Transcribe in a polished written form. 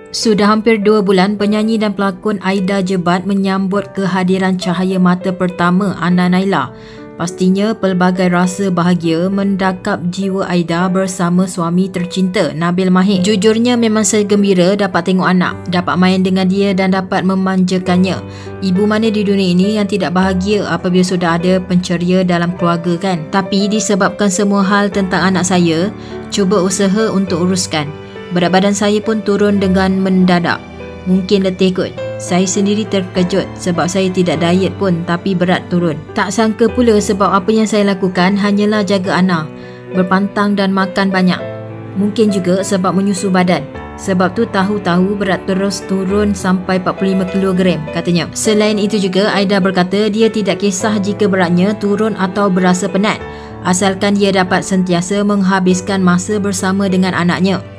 Sudah hampir 2 bulan, penyanyi dan pelakon Aida Jebat menyambut kehadiran cahaya mata pertama Anna Naila. Pastinya pelbagai rasa bahagia mendakap jiwa Aida bersama suami tercinta Nabil Mahir. Jujurnya memang saya gembira dapat tengok anak, dapat main dengan dia dan dapat memanjakannya. Ibu mana di dunia ini yang tidak bahagia apabila sudah ada penceria dalam keluarga kan? Tapi disebabkan semua hal tentang anak saya, cuba usaha untuk uruskan. Berat badan saya pun turun dengan mendadak. Mungkin letih kot. Saya sendiri terkejut sebab saya tidak diet pun tapi berat turun. Tak sangka pula sebab apa yang saya lakukan hanyalah jaga Anna, berpantang dan makan banyak. Mungkin juga sebab menyusu badan. Sebab tu tahu-tahu berat terus turun sampai 45 kg katanya. Selain itu juga Aida berkata dia tidak kisah jika beratnya turun atau berasa penat, asalkan dia dapat sentiasa menghabiskan masa bersama dengan anaknya.